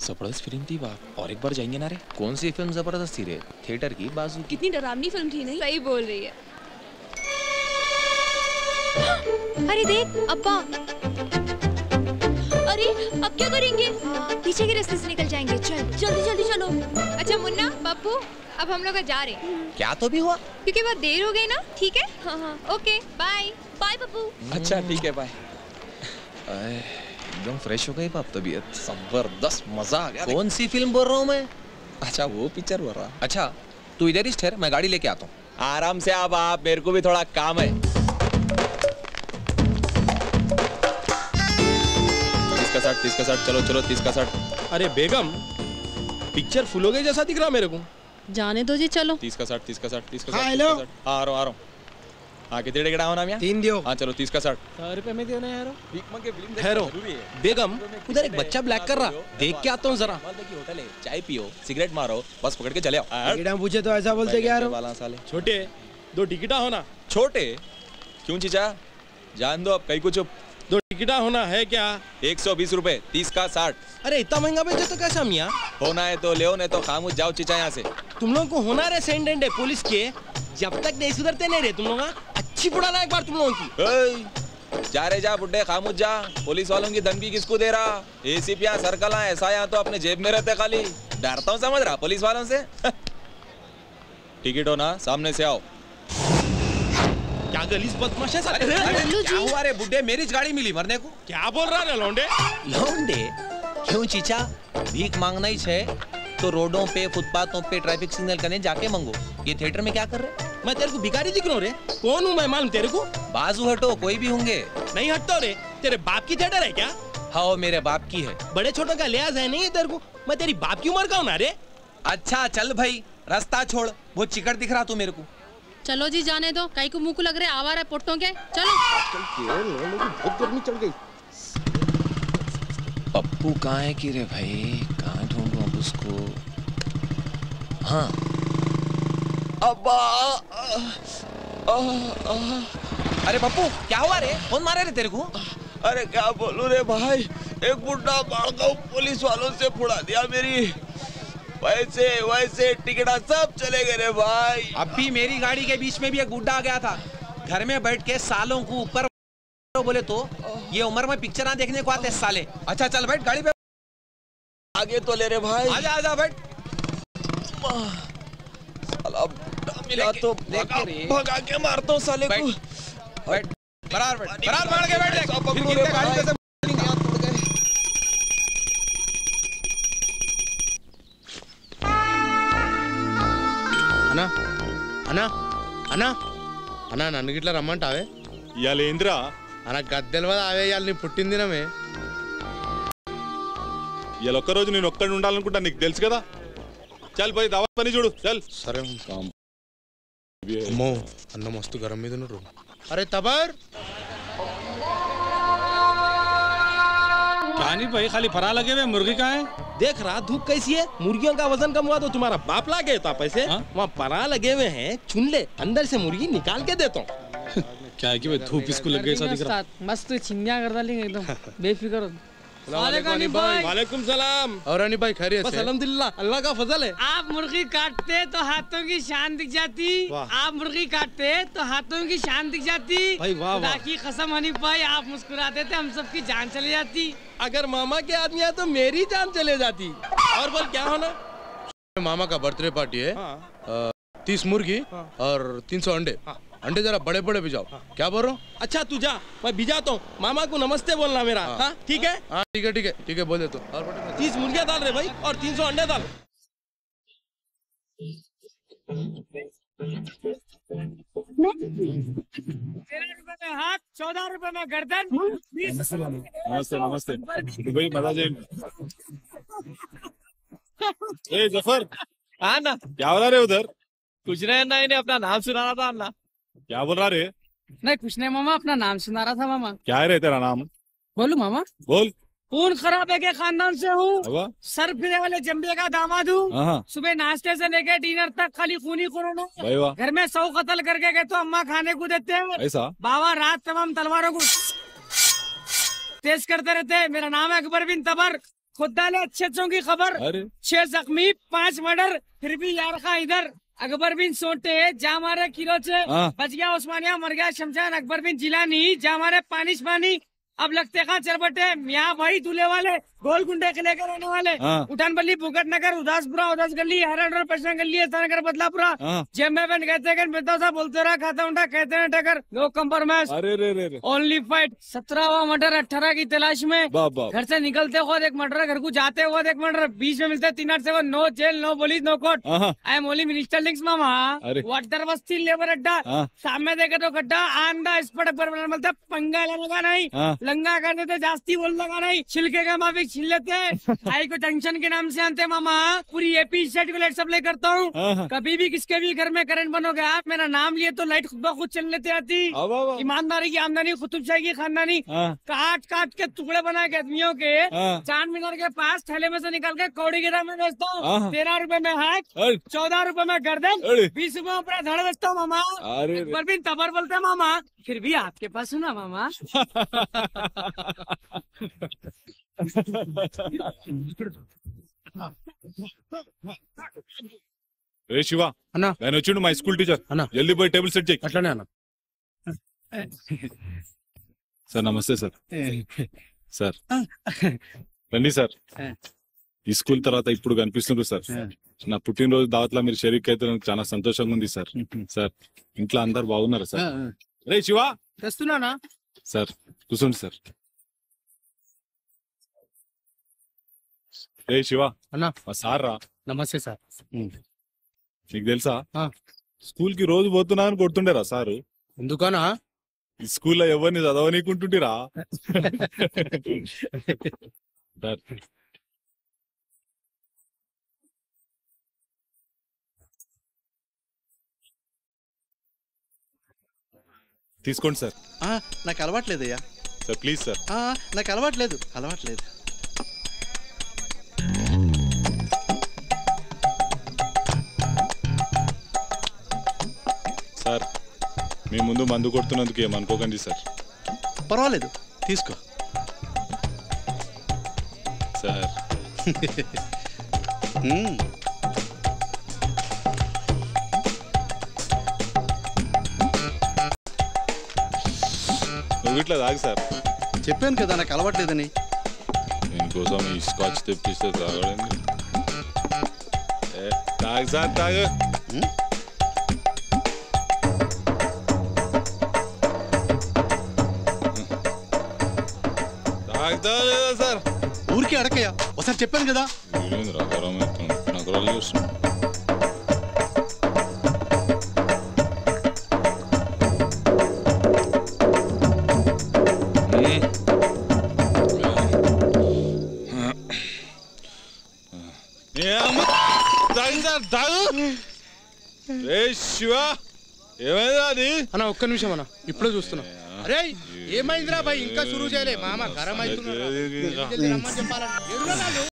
जबरदस्त फिल्म थी बाप, और एक बार जाएंगे ना रे। कौन सी फिल्म जबरदस्त थी रे? थिएटर की बाजू। कितनी डरावनी फिल्म थी नहीं? सही बोल रही है। अरे देख अब्बा। अरे अब क्या करेंगे? पीछे के रास्ते से निकल जाएंगे। चल जल्दी जल्दी चलो। अच्छा मुन्ना पप्पू अब हम लोग जा रहे हैं। क्या तो भी हुआ? क्योंकि बहुत देर हो गई ना। ठीक है हाँ हाँ ओके बाय बाय पप्पू। अच्छा ठीक है बाय। एकदम फ्रेश हो गई बाप, तबीयत जबरदस्त, मजा आ गया। कौन सी फिल्म बोल रहा हूँ मैं? अच्छा वो पिक्चर बोल रहा। अच्छा तू इधर ही ठहर, मैं गाड़ी लेके आता हूँ। आराम से आप, मेरे को भी थोड़ा काम है। 30 का 60 चलो चलो 30 का 60। अरे बेगम पिक्चर फुल हो गई जैसा दिख रहा मेरे को। जाने दो जी चलो। 30 का 60 30 का 60 30 का 60। हाँ हेलो। आ रहा हूँ। हाँ कितने टिकट आओ ना मियां? 3 दियो। हाँ चलो 30 का 60। 100 रुपए में देना यार। ठहरो बेगम उधर एक बच्चा ब्लैक कर रहा, देख के आता हूँ जरा। होटल है, चाय पियो, सिगरेट मारो, बस पकड़ के चले आओ। टिकट पूछे तो ऐसा बोलते क्या यार? वाला साले छोटे 2 टिकटा होना। छोटे क्यों चीचा? जान दो अब कहीं कुछ। 2 टिकटा होना है क्या? 120 रुपए 30 का 60। अरे इतना महंगा बेचे तो कैसा मियाँ? होना है तो ले, नहीं तो खामोश जाओ चीचा यहाँ से। तुम लोगों को होना रे सेंडेंट है पुलिस के, जब तक नहीं सुधरते नहीं रे तुम लोग। अच्छी बुढ़ाना एक बार तुम लोगों की। जा रे जा बुड्ढे, खामोश जा। पुलिस वालों की धमकी किसको दे रहा? एसीपी यहाँ सर्कल ऐसा यहाँ तो अपने जेब में रहते खाली। डरता हूँ समझ रहा पुलिस वालों से। टिकट हो ना, सामने से आओ। क्या गलीज बदमाश है साले? क्या हुआ रे बुड्ढे, मेरी गाड़ी मिली मरने को। क्या बोल रहा है लौंडे? लौंडे क्यों चीचा? भीख मांगना ही है तो रोडों पे, फुटपाथों पे, ट्रैफिक सिग्नल करने जाके मांगो। ये थिएटर में क्या कर रहे? मैं तेरे को भिखारी दिख रहा हूँ रे? कौन हूँ मैं मालूम तेरे को? बाजू हटो, कोई भी होंगे। नहीं हटता रे। तेरे बाप की थिएटर है क्या? हाँ मेरे बाप की है। बड़े छोटों का लिहाज है नहीं है तेरे को? मैं तेरी बाप की उम्र का हूँ ना रे। अच्छा चल भाई, रास्ता छोड़, बहुत चिकट दिख रहा तू मेरे को। चलो जी जाने दो, कहीं को मुंह को लग रहे आवारा पोट्टों के। चलो बहुत गर्मी चढ़ गई। पप्पू कहाँ है कि रे भाई? कहाँ ढूंढूं अब उसको? हाँ अब्बा। अरे पप्पू क्या हुआ रे? कौन मारे रे तेरे को? अरे क्या बोलूं रे भाई, एक बुढ़ा बालगांव पुलिस वालों से फुड़ा दिया मेरी। वैसे वैसे टिकटा सब चले गए रे भाई। अभी मेरी गाड़ी के बीच में भी एक बुढ़ा आ गया था, घर में बैठ के सालों को ऊपर बोले तो ये उम्र में पिक्चर देखने को आते साले। अच्छा चल बैठ गाड़ी पे, आगे तो ले रे भाई। आजा आजा बैठ। साला मिला तो भगा के मारता हूँ साले को। बैठ बराबर बैठ, बराबर मार के बैठ। फिर गिर के गाड़ी पे से అన్నా అన్నా అన్నా అన్నా నన్ను గిట్లా రమ్మంటావే? ఇవాళ ఏంద్రా అన్న గద్దెల వల్ల అవే ఇవాళ నీ పుట్టిన దినమే. ఇవాళ ఒక్కరోజు నేను ఒక్కడి ఉండాలనుకుంటా, నీకు తెలుసు కదా. చల్ పోయి దావత్ పని చూడు చల్. సరే అమ్మో అన్న మస్తు గరం మీద ఉన్నారు. అరే తబర్ कहानी भाई खाली फरा लगे हुए, मुर्गी कहाँ है? देख रहा धूप कैसी है? मुर्गियों का वजन कम हुआ तो तुम्हारा बाप ला गया था पैसे। वहाँ परा लगे हुए हैं, चुन ले, अंदर से मुर्गी निकाल के देता हूँ। क्या है कि भाई धूप इसको लग गई दिख रहा। मस्त चिमनिया कर डालेंगे एकदम बेफिक्र। वालेकुम सलाम। और अनी भाई खैरियत से? बस अल्हम्दुलिल्लाह, अल्लाह का फजल है। आप मुर्गी काटते तो हाथों की शान दिख जाती। आप मुर्गी काटते तो हाथों की शान दिख जाती। भाई वाह खुदा वाह। की कसम हनीफ भाई, आप मुस्कुराते थे हम सबकी जान चली जाती। अगर मामा के आदमी है तो मेरी जान चले जाती। और बोल क्या होना? मामा का बर्थडे पार्टी है। 30 मुर्गी और 300 अंडे। अंडे जरा बड़े बड़े भिजाओ। क्या बोल रहा हूँ? अच्छा तू जा, मैं भिजाता हूँ। मामा को नमस्ते बोलना मेरा। हाँ ठीक है। हाँ ठीक है ठीक है ठीक है बोल दे तो। 30 मुर्गियाँ डाल रहे भाई और 300 अंडे डाल। हाथ 14 रुपए में गर्दन। नमस्ते नमस्ते भाई, मजा जाए। ए जफर, हाँ ना, क्या हो रहा रे उधर? कुछ नहीं ना, इन्हें अपना नाम सुना रहा था ना। क्या बोल रहा रे? नहीं कुछ नहीं मामा, अपना नाम सुना रहा था मामा। क्या है रे तेरा नाम? बोलू मामा? बोल। खून खराबे के खानदान से हूँ, सर फिरे वाले जंबे का दामाद हूँ। सुबह नाश्ते से लेके डिनर तक खाली खून ही खून है। घर में 100 कत्ल करके गए तो अम्मा खाने को देते हैं। ऐसा? बाबा रात तमाम तलवारों को तेज करते रहते हैं। मेरा नाम है अकबर बिन तबर। खुदाले अच्छे की खबर। 6 जख्मी 5 मर्डर, फिर भी यार खा इधर। अकबर बिन सोटे जा मारे किलो से बच गया उस्मानिया, मर गया शमशान। अकबर बिन जिलानी जा मारे पानी। अब लगते कहाँ चरबटे मियाँ भाई दूल्हे वाले, गोल गुंडे के लेकर रहने वाले। उठान बल्ली, भूकट नगर, उदासपुरा, उदास गली, हरड़, पश्चिम गली, नगर, बदलापुरा। जेब में बन कहते मिलता सा बोलते रहा, खाता उंडा कहते हैं टकर, नो कंप्रोमाइज, ओनली फाइट। 17वां मर्डर 18 की तलाश में। घर से निकलते खुद एक मर्डर, घर को जाते हुए एक मर्डर, बीच में मिलते 3 8 7, no jail, no police, no court. I am only minister links मामा, वाटर बस्ती लेबर अड्डा। सामने देखे तो गड्ढा, आंदा स्पॉट अकबर मिलता, पंगा लगा नहीं, लंगा कर देते, जास्ती बोल लगा नहीं, छिलके का माफिक छिल लेते। आई को जंक्शन के नाम से आनते मामा, पूरी एपी सेट को लाइट सप्लाई करता हूँ। कभी भी किसके भी घर में करंट बंद हो गया, मेरा नाम लिए तो लाइट खुद ब खुद चल लेते आती। ईमानदारी की आमदनी, कुतुबशाही की खानदानी, काट काट के टुकड़े बना के आदमियों के चांद मीनार के पास थैले में से निकाल के कौड़ी गिरा में बेचता हूँ। 13 रुपए में हैक, 14 रुपए में गर्दन, 20 रुपए में धड़ बेचता हूँ मामा। एक बार भी तबर बोलते मामा, फिर भी आपके पास सुना मामा। రే శివ అన్న, నేను వచ్చిండు మా స్కూల్ టీచర్ అన్న, జల్దీ పోయి టేబుల్ సెట్ చేయి. అట్లానే అన్న. సార్ నమస్తే సార్. సార్ రండి సార్. ఈ స్కూల్ తర్వాత ఇప్పుడు కనిపిస్తుంది సార్. నా పుట్టినరోజు దావత్లో మీరు షరీక్ అయితే నాకు చాలా సంతోషంగా ఉంది సార్. సార్ ఇంట్లో అందరు బాగున్నారా సార్? రే శివ తెస్తున్నానా సార్, కూర్చోండి సార్. రే శివ అన్నా, మా సార్ రా. నమస్తే సార్. నీకు తెలుసా స్కూల్ కి రోజు పోతున్నా అని కొడుతుండేరా సారు? ఎందుకనా? ఈ స్కూల్లో ఎవరిని చదవనీకుంటుంటిరా. తీసుకోండి సార్. నాకు అలవాట్లేదయ్యా సార్ ప్లీజ్ సార్. నాకు అలవాట్లేదు. సార్ మీ ముందు మందు కొడుతున్నందుకు ఏమనుకోకండి సార్. పర్వాలేదు, తీసుకో సార్. నువ్వు ఇట్లా తాగు సార్. చెప్పాను కదా నాకు అలవాట్లేదని. దీనికోసం ఈ స్కాచ్ తెప్పిస్తే తాగడండి. తాగు సార్, తాగు. తాగుతా లేదా సార్? ఊరికే అడకయ్యా, ఒకసారి చెప్పాను కదా. నగరాలు చూస్తున్నా. తాగు సార్, తాగు. రే శివ ఏమైందా అది? అన్న ఒక్క నిమిషం అన్న, ఇప్పుడే చూస్తున్నా. అరే ఏమైందిరా భాయ్, ఇంకా షురూ చేయలే మామ, గరం అవుతున్నా.